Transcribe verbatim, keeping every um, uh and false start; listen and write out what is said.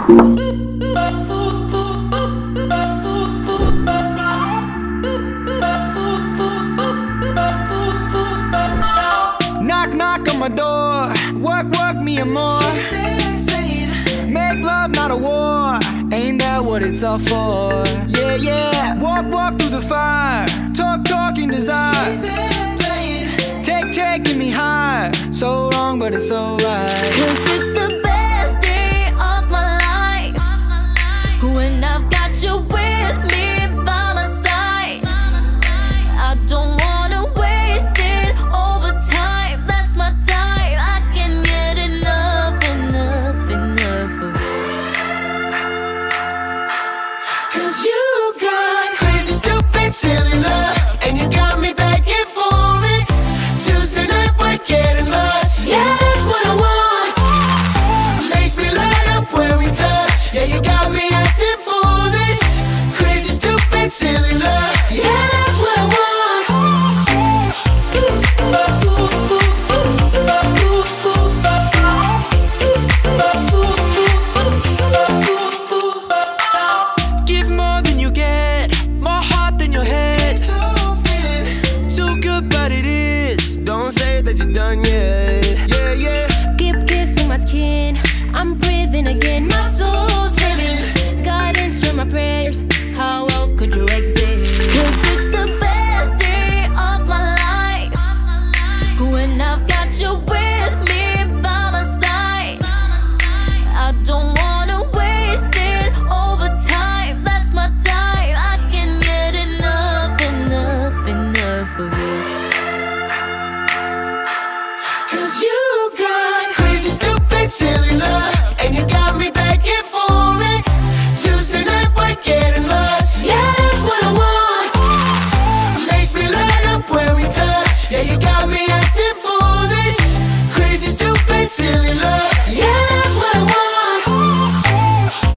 Knock, knock on my door. Work, work me and more. Make love, not a war. Ain't that what it's all for? Yeah, yeah. Walk, walk through the fire. Talk, talking desire. Take, taking me high. So wrong, but it's alright. Cause it's the best day of my life when I've got you with me by my side. I don't wanna waste it over time. That's my time. I can get enough, enough, enough of this. Cause you got crazy, stupid, silly love, and you got me begging for it. Tuesday night we're getting lost. Yeah, that's what I want. Makes me light up when we touch. Yeah, you got me acting foolish. Crazy, stupid, silly love. Yeah, that's what I want. Give more than you get, more heart than your head. Too good, but it is. Don't say that you're done yet. Yeah, yeah. Keep kissing my skin. I'm breathing again. My soul's living. Guidance from my prayers. How else could you exist? Cause it's the best day of my life when I've got you with me by my side. I don't wanna waste it over time. That's my time. I can get enough, enough, enough of this. Cause you got crazy, stupid, silly love, and you got me begging for it. Tuesday night we're getting lost. Yeah, that's what I want. Makes me light up when we touch. Yeah, you got